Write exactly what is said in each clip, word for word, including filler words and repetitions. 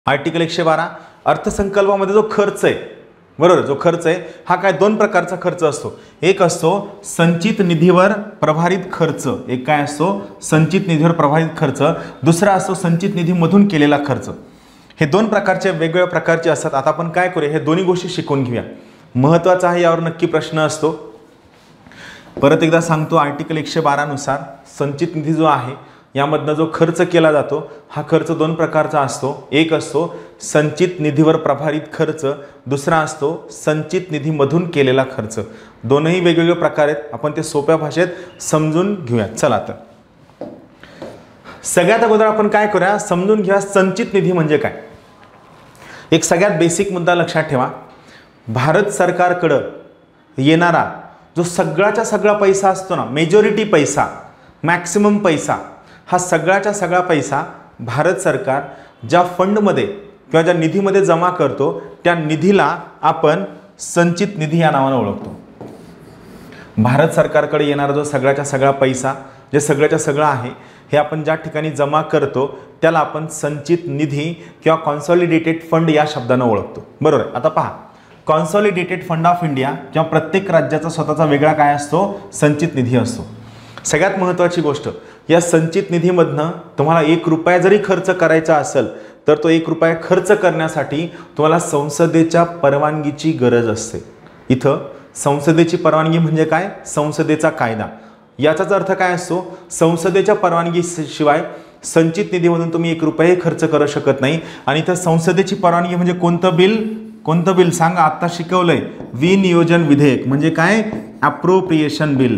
Article एकशे बारा अर्थसंकल्पामध्ये जो खर्च आहे बरोबर, जो खर्च आहे हा काय दोन प्रकारचा खर्च असतो. एक असतो संचित निधीवर प्रभारित खर्च, एक काय असतो संचित निधीवर प्रभारित खर्च, दुसरा असतो संचित निधीमधून केलेला खर्च. हे दोन प्रकारचे वेगवेगळ्या प्रकारचे असतात. आता आपण काय करूया, हे दोन्ही गोष्टी शिकून घेऊया. महत्त्वाचा आहे, यावर नक्की प्रश्न असतो. परत एकदा सांगतो, आर्टिकल एकशे बारा नुसार संचित निधी जो आहे यामधनं जो खर्च केला जातो हा खर्च दोन प्रकारचा असतो. एक असतो संचित निधीवर प्रभारित खर्च, दुसरा असतो संचित निधीमधून केलेला खर्च. दोनही वेगवेगळे प्रकार आहेत, आपण ते सोप्या भाषेत समजून घेऊया. चला तर सगळ्यात अगोदर आपण काय करूया, समजून घ्या संचित निधी म्हणजे काय. एक सगळ्यात बेसिक मुद्दा लक्षात ठेवा, भारत सरकारकडं येणारा जो सगळ्याचा सगळा पैसा असतो ना, मेजॉरिटी पैसा, मॅक्सिमम पैसा, हा सगळ्याचा सगळा पैसा भारत सरकार ज्या फंडमध्ये किंवा ज्या निधीमध्ये जमा करतो त्या निधीला आपण संचित निधी या नावाने ओळखतो. भारत सरकारकडे येणारा जो सगळ्याचा सगळा पैसा, जे सगळ्याचा सगळं आहे, हे आपण ज्या ठिकाणी जमा करतो त्याला आपण संचित निधी किंवा कॉन्सॉलिडेटेड फंड या शब्दाने ओळखतो. बरोबर. आता पहा, कॉन्सॉलिडेटेड फंड ऑफ इंडिया किंवा प्रत्येक राज्याचा स्वतःचा वेगळा काय असतो, संचित निधी असतो. सगळ्यात महत्त्वाची गोष्ट, या संचित निधीमधनं तुम्हाला एक रुपया जरी खर्च करायचा असेल तर तो एक रुपया खर्च करण्यासाठी तुम्हाला संसदेच्या परवानगीची गरज असते. इथं संसदेची परवानगी म्हणजे काय, संसदेचा कायदा. याचाच अर्थ काय असतो, संसदेच्या परवानगी शिवाय संचित निधीमधून तुम्ही एक रुपये खर्च करू शकत नाही. आणि इथं संसदेची परवानगी म्हणजे कोणतं बिल, कोणतं बिल सांगा, आता शिकवलंय विनियोजन विधेयक म्हणजे काय, अप्रोप्रिएशन बिल.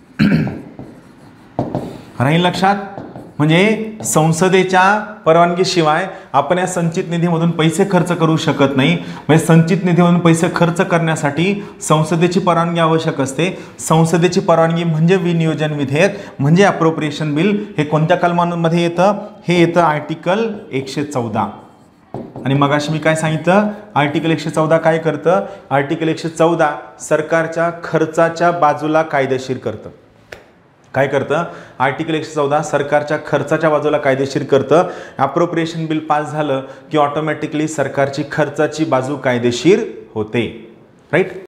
राहील लक्षात. म्हणजे संसदेच्या परवानगीशिवाय आपण या संचित निधीमधून पैसे खर्च करू शकत नाही. म्हणजे संचित निधीमधून पैसे खर्च करण्यासाठी संसदेची परवानगी आवश्यक असते. संसदेची परवानगी म्हणजे विनियोजन विधेयक म्हणजे अप्रोप्रिएशन बिल. हे कोणत्या कलमांमध्ये येतं, हे येतं आर्टिकल एकशे चौदा. आणि मगाशी मी काय सांगितलं, आर्टिकल एकशे चौदा काय करतं, आर्टिकल एकशे चौदा सरकारच्या खर्चाच्या बाजूला कायदेशीर करतं. काय करतं, आर्टिकल एकशे चौदा सरकारच्या खर्चाच्या बाजूला कायदेशीर करतं. अप्रोप्रिएशन बिल पास झालं की ऑटोमॅटिकली सरकारची खर्चाची बाजू कायदेशीर होते. राईट.